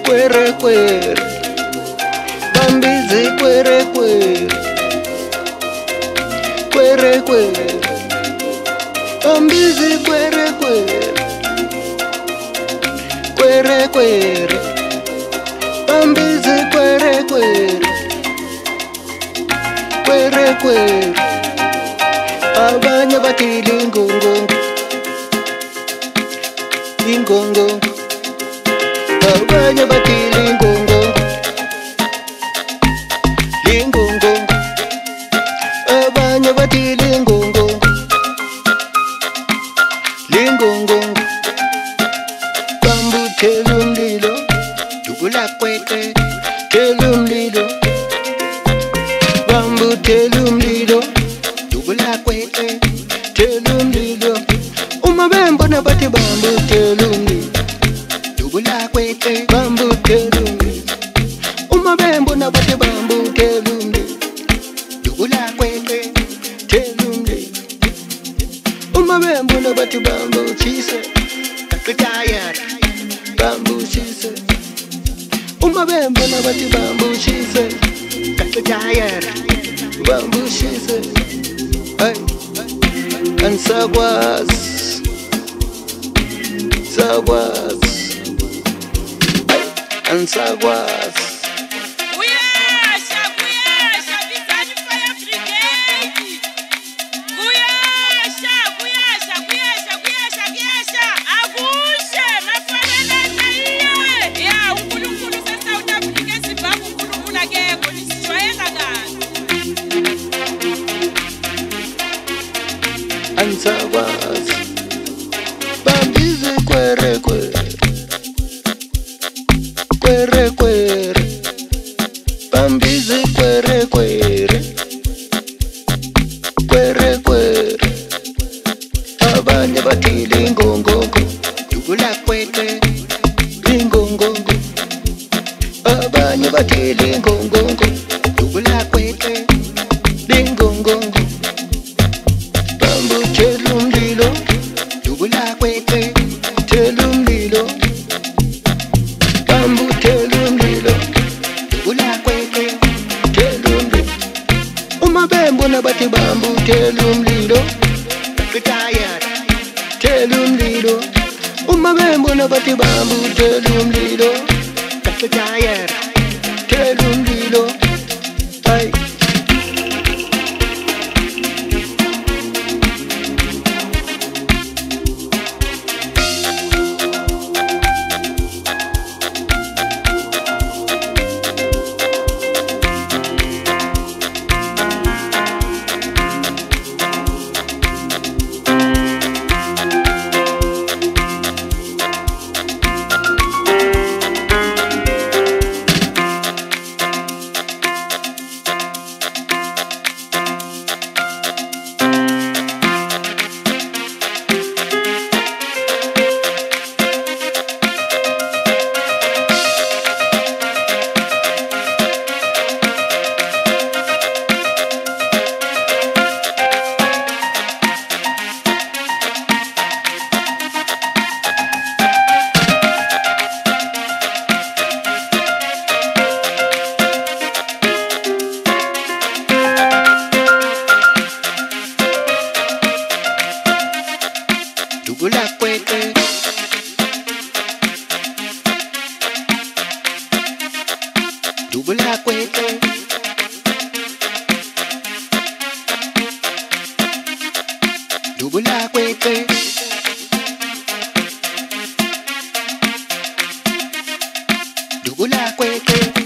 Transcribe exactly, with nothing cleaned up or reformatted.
Kwere kwere, bambizi kwere kwere, kwere kwere, bambizi kwere kwere, kwere kwere, bambizi kwere kwere, kwere kwere, abanye batili ngongongo, ingongongo. Abanye batili ngongongo, lingongongo. Abanye batili ngongongo, lingongongo. Bambu telu mlilo, dubula kweke, telu mlilo. Bambu telu mlilo, dubula kweke, telu mlilo. Umabembo na bati bambu telu mlilo, dubula kweke, bambu telu mlilo. Umabembo na bati bambu telu mlilo, dubula kweke, telu mlilo. Umabembo na bati bambu chise, kakutayara, bambu chise. Umabembo na bati bambu chise, kakutayara, bambu chise. Hey, and sagwas, sagwas, hey, and sagwas. Kuyasha, kuyasha, bizani fire brigade. Kuyasha, kuyasha, kuyasha, kuyasha, kuyasha. Akushe, mafanele naye. Ya, unkulunkulu se-South Africa esibabu unkulunkulu akekho nisijwayela kahle. And sagwas, bambizi kwere kwere, kwere kwere, bambizi kwere kwere, kwere kwere. Abanye batili ngongongo, dubula kweke, lingongongo. Abanye batili ngongongo, dubula kweke, lingongongo. Bambu telu mlilo, dubula kweke, telu mlilo. Bambu telu mlilo, dubula kweke, telu mlilo. Umabembo na bati bambu telu mlilo, kakutayara, telu mlilo. Umabembo na bati bambu telu mlilo, kakutayara, telu mlilo. Ay. Dubula kweke, dubula kweke, dubula kweke, dubula kweke.